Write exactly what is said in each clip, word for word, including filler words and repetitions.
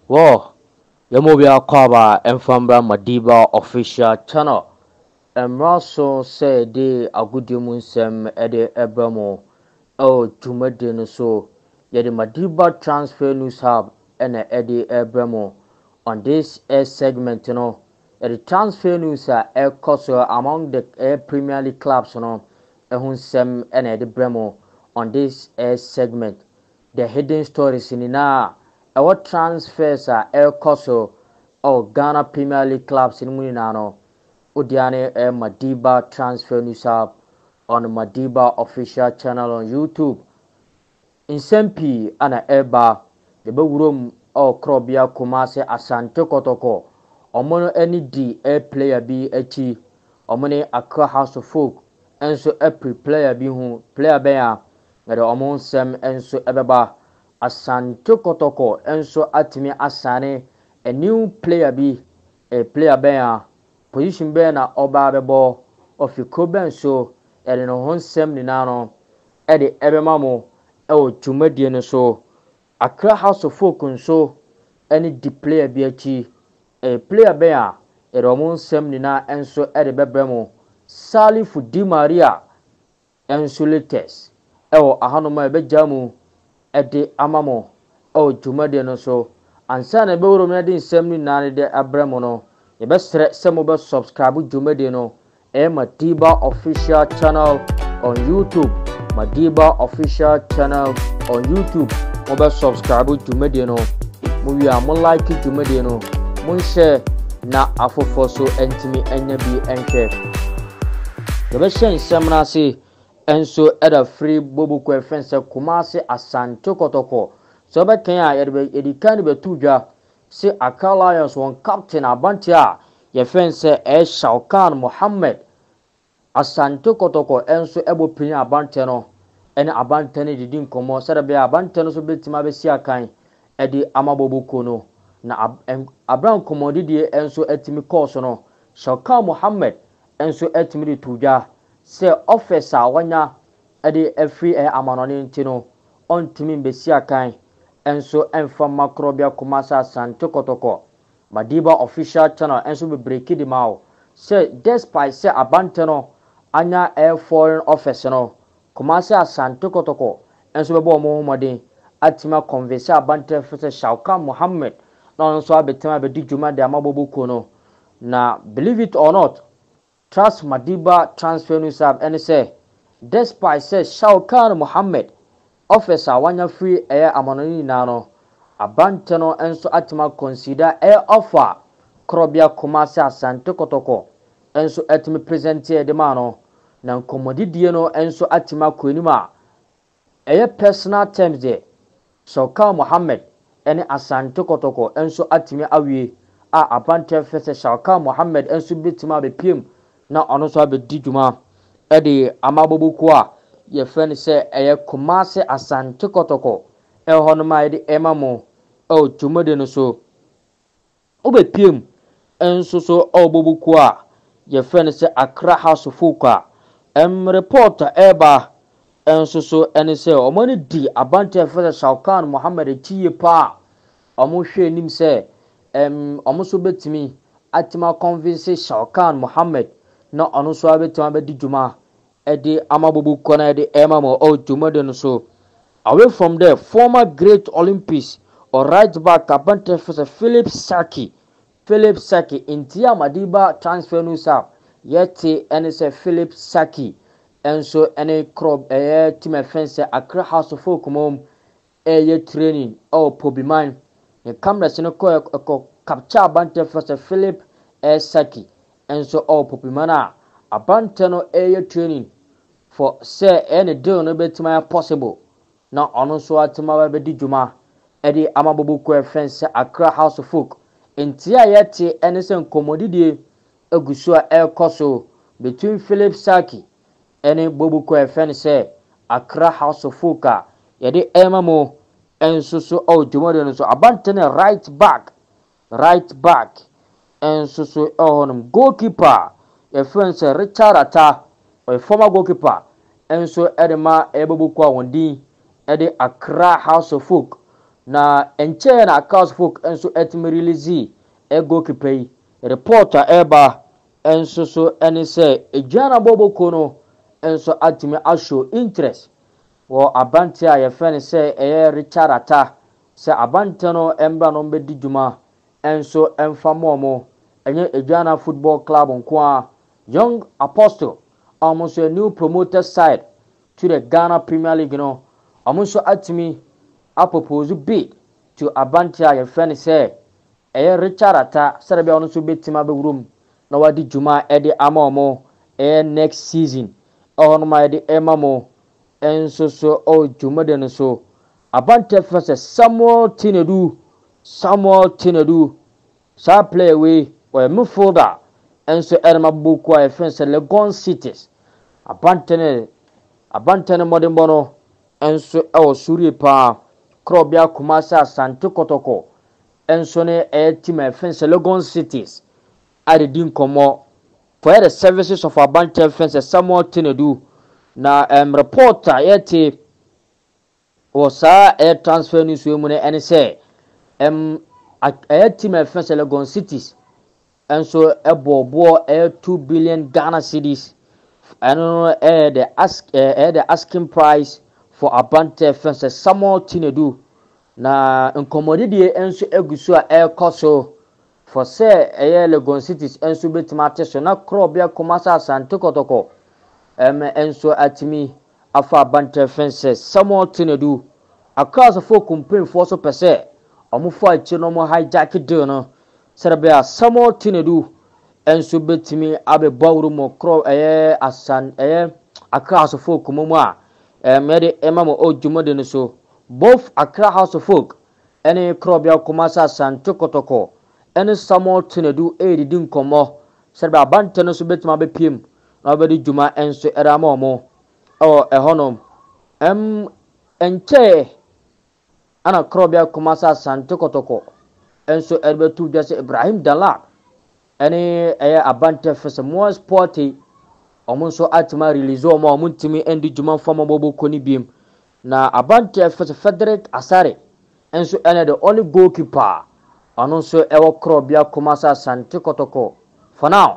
Wow, Yamobia Kwaba Enfambra Madiba official channel. Emraso say de agudimun sem ede ebramo. Oh, Jumade so yede Madiba transfer news hub ene ede ebramo. On this air segment, you know, the transfer news are air cost among the air Premier League clubs, you know, ehun sem ene ede bramo. On this air segment, the hidden stories in na. Our transfers are air cost of Ghana Premier League clubs in Muninano. Udiane e Madiba transfer news up on Madiba official channel on YouTube. In Sempi ana eba the bewurom o Krobia Kumase Asante Kotoko. Omono any D a player bi echi. Omone Accra House of Folk enso every player bi hu player bea ngade omon sem enso ebeba Asante Kotoko enso atimi asane a new player bi a player bea position bea na oba bebo ofiko ben so ere no honsem ni nano ede ebema mo e o dwumadie no so Accra House of Folk nso any di player bi achi a player bea ere honsem ni na enso ede bebremo Salifu Di Maria enso latest e o ahanoma ebejamu ede amamo o dwumadie no so ansa na bewuro na de nsem ni na de abremo no ye be sre se mo be subscribe dwumadie no e Madiba official channel on YouTube. Madiba official channel on YouTube. Mo be subscribe dwumadie no mo wi a mo like dwumadie no mo share na afofo so entimi enya bi enhwe ye be share nsem na se enso eda free bobu ko efense Kumase Asante Kotoko so be kan a ye de kan be tudwa se Accra Lions won captain Abantia ye fense e Shaukan Mohammed Asante Kotoko enso ebo pin Abante no ene Abante ne didi nkomo se be Abante no so betima be si akan e de amabobuko no na Abraham komodidie enso etimi course no Shaukan Mohammed enso etimi de tudwa se officer wanya ede afri e amanone ntino ontimi be si akan enso emfa makrobia Kumase Asante Kotoko Madiba official channel enso be break di mawo say despite say Abante no anya air foreign office no Kumase Asante Kotoko enso be bo mo homodin atima converse Abante fese Shaukan Mohammed na onso abetima be di djuma de amabobuko no na believe it or not trust Madiba transfer news app and say despite say Shaukan Mohammed officer wanya free air amanoni na no Abante no enso atima consider air offer Krobia Kumase Asante Kotoko enso etimi present e de ma no na nkomodidie no enso atima kwanima eye personal terms de Shaukan Mohammed ene Asante Kotoko enso atimi awie a Abante fese Shaukan Mohammed enso betima be piem na ono so abedi dwuma e de amabobuko a ye fen se eye Kumase Asante Kotoko e hono ma de emamo o dwumade no so obepiem enso so obobuko a ye fen se Accra House of Folk a em reporter eba enso so ene se omani di Abante fese Shaukan Mohammed tiye pa omo hwe nim se em omo so betimi atima convince Shaukan Mohammed na ono so abetima be di dwuma e de amabobuko na e de emamo o dwumade no so away from there former great Olympics or right back Abante fese Philip Saki Philip Saki intia Madiba transfer news up yeti ene se Philip Saki enso ene club eh team offense Accra House of Folk mom eh training oh Pobiman e camera sino ko ko capture Abante fese Philip eh Saki enso oh Popimana Abante no eh training for say any deal no betima possible na ono so atima be di dwuma e de amabobuko offense Accra House of Folk intia yeti ene se nkomodidie agusu a ekoso between Philip Saki ene bobuko offense Accra House of Folk a yede emamo enso so o dwumade no so Abante ne right back right back enso so honum goalkeeper e friend say Richard Ata a former goalkeeper enso edema ebobuko a wondin ede Accra House of Folk na enche na accounts folk enso etimi release e goalkeeper yi reporter eba enso so eni se Adriana Boboko no enso atimi ashow interest wo abante a ye fe ne se eye Richard Ata se abante no embra no mbedi dwuma enso emfa momo enye Adriana Football Club nko a Young Apostle almost a new promoted side to the Ghana Premier League no almost atimi a propose bid to abante a ye fe ne se eye Richard Ata serebia ono so betima be room na wadi dwuma e de ama omo e next season ono ma de ema mo enso so o dwuma de no so abante fese Samuel Tinedu Samuel Tinedu sa play away or midfielder enso erma buku a fense Legon Cities abante ne abante ne modern bono enso e o suri pa Krobia Kumasi Asante Kotoko enso ne e team e fense Legon Cities adedin komo for the services of abante fense Samuel Tinedu na um, reporter yeti wasa air transfer news we mu ne ene se um air team e fense Legon Cities enso ebobo air two billion Ghana cedis and eh the ask eh the asking price for abante fense Samuel Tinedu na nkomodidie enso egusu a air koso for say air Legon Cities enso betimate so na Krobia Kumasi Asante Kotoko em enso atimi afa abante fense Samuel Tinedu across for campaign for so pese omufo achi no mo hijack deal no serbia Samuel Tinedu enso betimi abe bawru mo kro eh asan eh across for kumomu a em de emamo ojumode no so both Accra House of Folk ene Krobia Kumasi Asante Kotoko ene Samuel Tinedu e didi nkomo serbia abante no so betima be piem na obedi dwuma enso erama omo o ehonom em enche ana Krobia Kumasi Asante Kotoko enso erbetu jase Ibrahim Dala ene eye abante fese mo sporty omonso atima release omo omuntimi endi dwuma fama Boboko ni biem na abante fese Frederick Asare enso ene the only goalkeeper anonso ewo Krobia Kumasi Asante Kotoko for now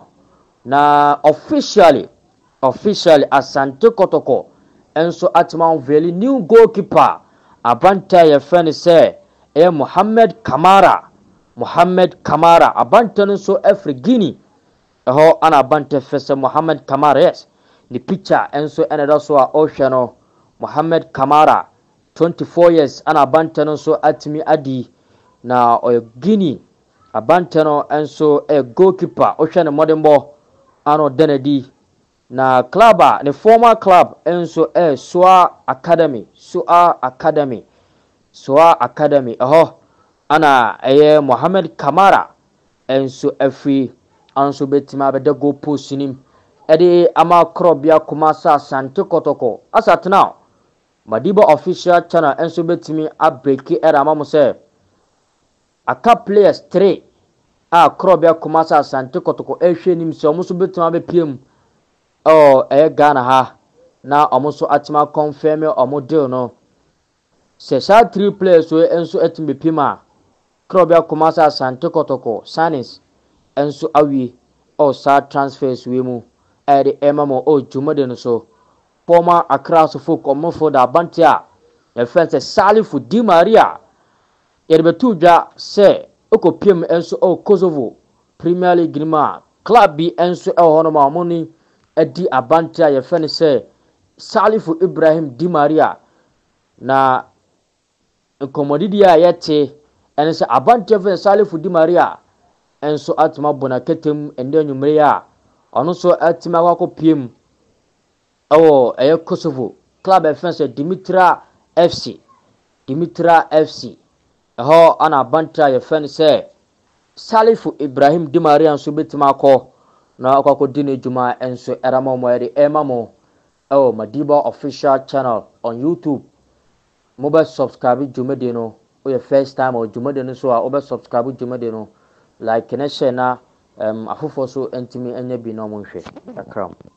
na officially officially Asante Kotoko enso atima veli new goalkeeper abante ye fene se e Mohamed Kamara Mohamed Kamara abante no so every Guinea eho ana abante fese Mohamed Kamara yes the picture enso eneda so a ohwe no Mohamed Kamara twenty-four years ana abante no so atimi adi na o Guinea abante no enso e goalkeeper ohwe ne modembo ano denedi na club a ne former club enso e Soa Academy Soa Academy Soa Academy eho ana eye Mohamed Kamara enso afi anso betima be de go post nim ede ama Krobia Kumasi Asante Kotoko asatna Madiba official channel enso betimi a break era ma mo se aka players three a Krobia Kumasi Asante Kotoko ehwe nim se omo so betima be piem oh eh Ghana ha na omo so atima confirm omo deal no se sa three players so enso etim be piem a Krobia Kumasi Asante Kotoko Sanis enso awi o sa transfers we mu e de emamo o jumade no so former Accra Folk omo for da abante a e fense Salifu Di Maria e betu dwa se okopiem enso o Kosovo Premier League ma club bi enso e hono ma omo ni edi abante a ye fene se Salifu Ibrahim Di Maria na nkomodidi a yete ene se abante fe Salifu Di Maria enso atma bona ketem ende nwumre ya ono so atima wakopiem awo eye Kosovo club e fense Dimitra F C Dimitra F C eho ana abante ye fene se Salifu Ibrahim Di Maria enso betima akọ na akwako dine juma enso erama mo ere emamo oh Madiba official channel on YouTube mobile subscribe jumade no o your first time or jumade no so a obe subscribe jumade no like na share na um afofo so entimi enya bi no mo hwe akram